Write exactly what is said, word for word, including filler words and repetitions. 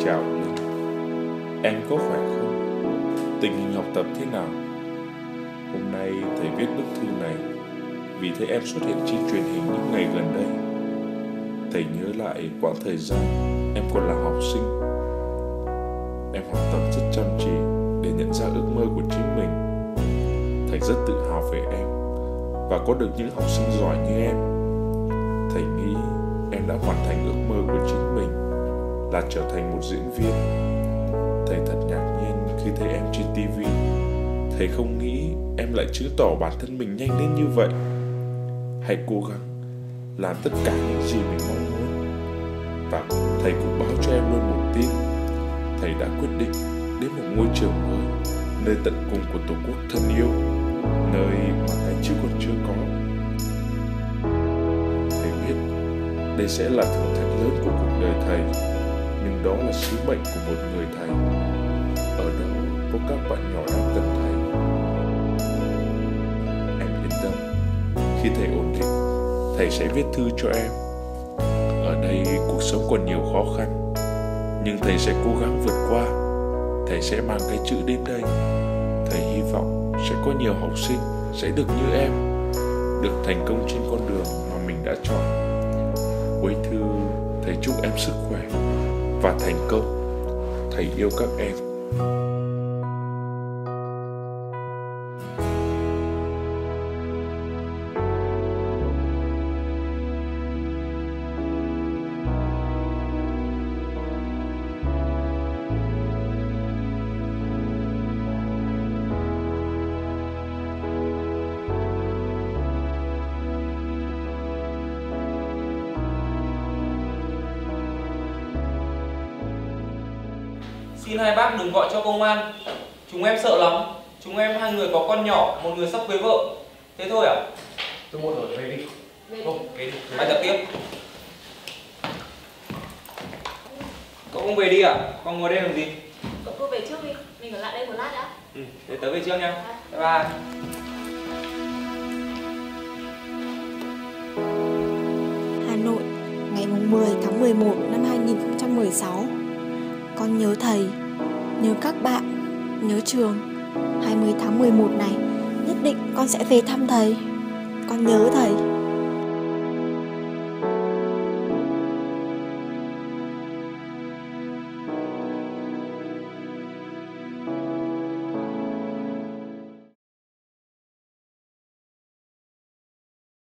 Chào Linh, em có khỏe không? Tình hình học tập thế nào? Hôm nay thầy viết bức thư này vì thấy em xuất hiện trên truyền hình những ngày gần đây. Thầy nhớ lại quãng thời gian em còn là học sinh. Em học tập rất chăm chỉ để nhận ra ước mơ của chính mình. Thầy rất tự hào về em và có được những học sinh giỏi như em. Thầy nghĩ em đã hoàn thành ước mơ của chính mình là trở thành một diễn viên. Thầy thật ngạc nhiên khi thấy em trên ti vi. Thầy không nghĩ em lại chứng tỏ bản thân mình nhanh đến như vậy. Hãy cố gắng làm tất cả những gì mình mong muốn. Và thầy cũng báo cho em luôn một tin. Thầy đã quyết định đến một ngôi trường mới, nơi tận cùng của Tổ quốc thân yêu, nơi mà cái chữ còn chưa có. Thầy biết đây sẽ là thử thách lớn của cuộc đời thầy, nhưng đó là sứ mệnh của một người thầy. Ở đó có các bạn nhỏ đang cần thầy. Em yên tâm, khi thầy ổn định, thầy sẽ viết thư cho em. Ở đây cuộc sống còn nhiều khó khăn, nhưng thầy sẽ cố gắng vượt qua. Thầy sẽ mang cái chữ đến đây. Thầy hy vọng sẽ có nhiều học sinh sẽ được như em, được thành công trên con đường mà mình đã chọn. Cuối thư, thầy chúc em sức khỏe và thành công. Thầy yêu các em. Xin hai bác đừng gọi cho công an. Chúng em sợ lắm. Chúng em hai người có con nhỏ, một người sắp cưới vợ. Thế thôi à? Tôi mua rồi, về đi. Thôi, về đi. Bài tập tiếp. Cậu không về đi à? Con ngồi đây làm gì? Cậu cứ về trước đi. Mình ở lại đây một lát đã. Ừ, để tớ về trước nha. Bye bye. Hà Nội, ngày mười tháng mười một năm hai nghìn không trăm mười sáu. Con nhớ thầy, nhớ các bạn, nhớ trường. hai mươi tháng mười một này, nhất định con sẽ về thăm thầy. Con nhớ thầy.